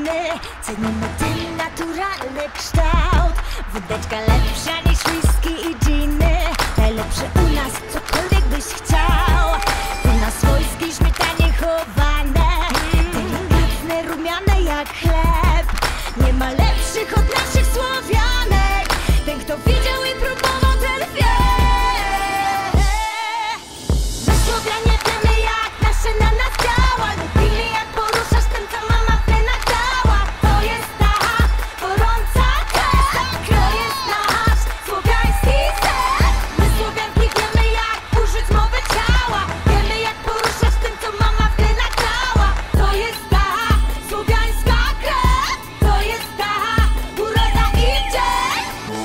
rodziny. Cenimy ten naturalny kształt. Wódeczka lepsza niż whisky i dżiny. Najlepsze u nas, cokolwiek byś chciał. Tu na swojskiej śmietanie chowane, delikatne, rumiane jak chleb. Nie ma lepszych od naszych Słowianek. Ten, kto widział i próbował, ten wie. My Słowianie wiemy, jak nasze na nas działa. Lubimy, jak poruszasz tym, co mama w plenach dała. To jest ta gorąca krew. To jest nasz słowiański ser. My Słowianki wiemy, jak użyć mowy ciała. Wiemy, jak poruszać tym, co mama w plenach dała. To jest ta słowiańska krew. To jest ta uroda i dzień.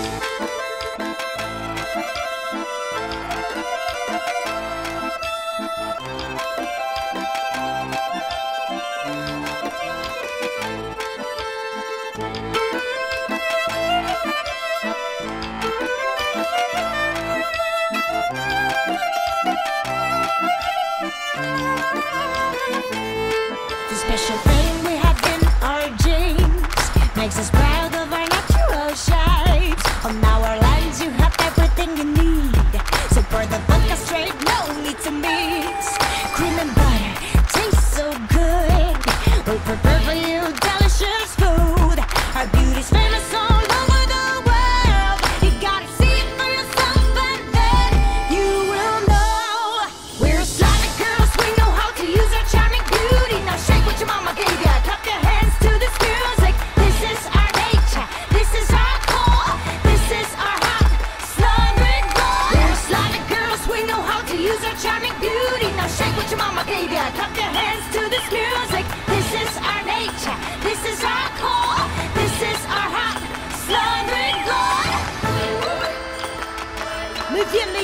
The special thing we have in our genes makes us proud of our natural shapes. On our lands you have everything you need. So pour the vodka straight, no need to mix. Cream and butter tastes so good. We'll prepare for you delicious food. Our beauty's famous all over the world. You gotta see it for yourself and then you will know. We're Slavic girls, we know how to use our charming beauty. Now shake what your mama gave ya. Clap your hands to this music. This is our nature, this is our core. This is our hot Slavic blood. We're Slavic girls, we know how to use our charming beauty. Now shake what your mama gave ya. Clap your hands to this music. This is our nature, this is our core. This is our hot Slavic blood. My wiemy,